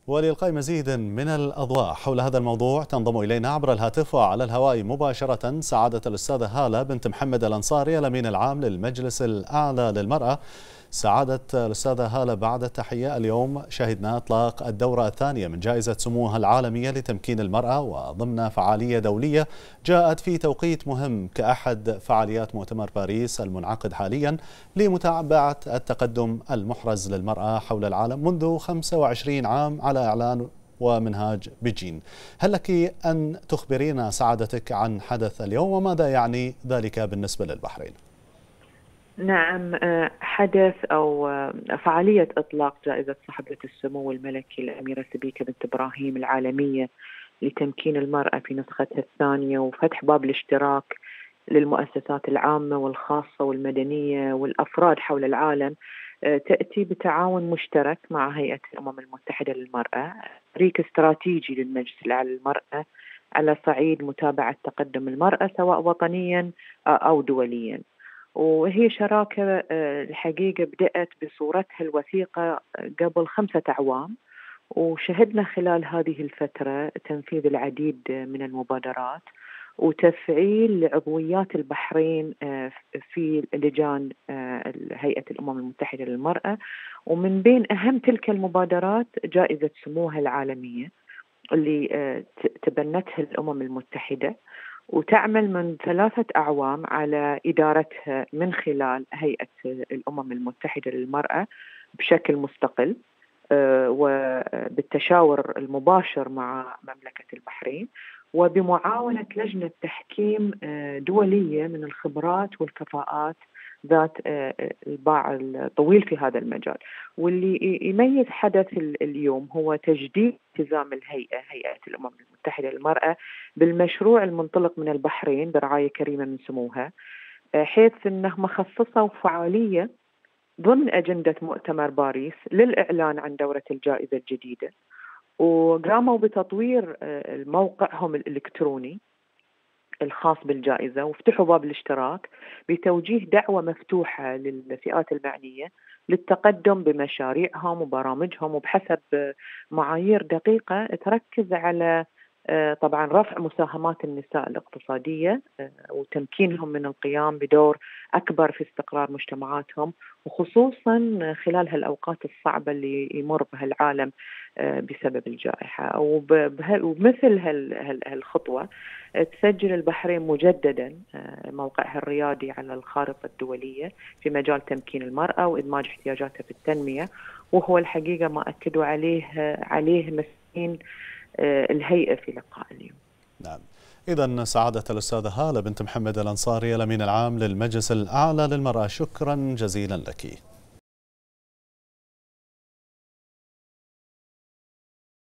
ولإلقاء مزيد من الأضواء حول هذا الموضوع تنضم إلينا عبر الهاتف وعلى الهواء مباشرة سعادة الأستاذة هالة بنت محمد الأنصاري الأمين العام للمجلس الأعلى للمرأة. سعادة الأستاذة هالة، بعد التحية، اليوم شهدنا إطلاق الدورة الثانية من جائزة سموها العالمية لتمكين المرأة، وضمن فعالية دولية جاءت في توقيت مهم كأحد فعاليات مؤتمر باريس المنعقد حاليا لمتابعة التقدم المحرز للمرأة حول العالم منذ 25 عام على إعلان ومنهاج بيجين. هل لك أن تخبرينا سعادتك عن حدث اليوم وماذا يعني ذلك بالنسبة للبحرين؟ نعم، حدث أو فعالية إطلاق جائزة صاحبة السمو الملكي الأميرة سبيكة بنت إبراهيم العالمية لتمكين المرأة في نسختها الثانية، وفتح باب الاشتراك للمؤسسات العامة والخاصة والمدنية والأفراد حول العالم، تأتي بتعاون مشترك مع هيئة الأمم المتحدة للمرأة، طريق استراتيجي للمجلس الأعلى للمرأة على صعيد متابعة تقدم المرأة سواء وطنيا أو دوليا. وهي شراكة الحقيقة بدأت بصورتها الوثيقة قبل 5 أعوام، وشهدنا خلال هذه الفترة تنفيذ العديد من المبادرات وتفعيل عضويات البحرين في لجان هيئة الأمم المتحدة للمرأة. ومن بين أهم تلك المبادرات جائزة سموها العالمية اللي تبنتها الأمم المتحدة، وتعمل من 3 أعوام على إدارتها من خلال هيئة الأمم المتحدة للمرأة بشكل مستقل، وبالتشاور المباشر مع مملكة البحرين، وبمعاونة لجنة تحكيم دولية من الخبرات والكفاءات ذات الباع الطويل في هذا المجال. واللي يميز حدث اليوم هو تجديد التزام هيئة الأمم المتحدة للمرأة بالمشروع المنطلق من البحرين برعاية كريمة من سموها، حيث أنهم خصصوا فعالية ضمن أجندة مؤتمر باريس للإعلان عن دورة الجائزة الجديدة، وقاموا بتطوير موقعهم الإلكتروني الخاص بالجائزة، وفتحوا باب الاشتراك بتوجيه دعوة مفتوحة للفئات المعنية للتقدم بمشاريعهم وبرامجهم، وبحسب معايير دقيقة تركز على طبعا رفع مساهمات النساء الاقتصادية وتمكينهم من القيام بدور أكبر في استقرار مجتمعاتهم، وخصوصا خلال هالأوقات الصعبة اللي يمر بها العالم بسبب الجائحة. وبمثل هالخطوة تسجل البحرين مجددا موقعها الريادي على الخارطة الدولية في مجال تمكين المرأة وإدماج احتياجاتها في التنمية، وهو الحقيقة ما أكدوا عليه مسؤولين الهيئة في لقاء اليوم. نعم، إذن سعادة الأستاذة هالة بنت محمد الأنصاري الأمين العام للمجلس الأعلى للمرأة، شكرا جزيلا لك.